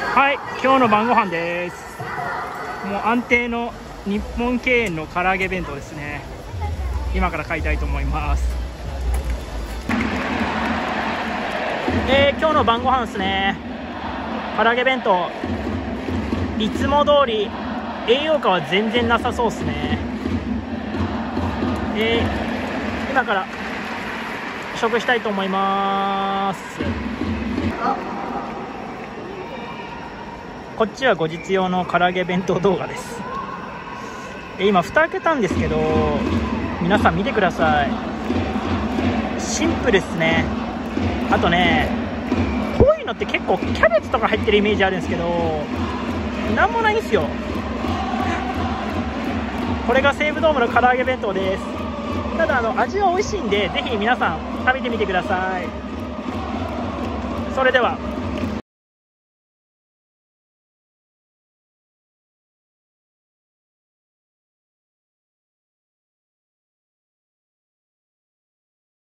はい、今日の晩ご飯です。もう安定の日本経営の唐揚げ弁当ですね。今から買いたいと思います。今日の晩ご飯ですね。唐揚げ弁当、いつも通り栄養価は全然なさそうですね。今から食したいと思います。こっちは後日用の唐揚げ弁当動画です。今蓋開けたんですけど、皆さん見てください。シンプルですね。あとね、こういうのって結構キャベツとか入ってるイメージあるんですけど、なんもないんですよ。これが西武ドームの唐揚げ弁当です。ただ味は美味しいんで、ぜひ皆さん食べてみてください。それでは。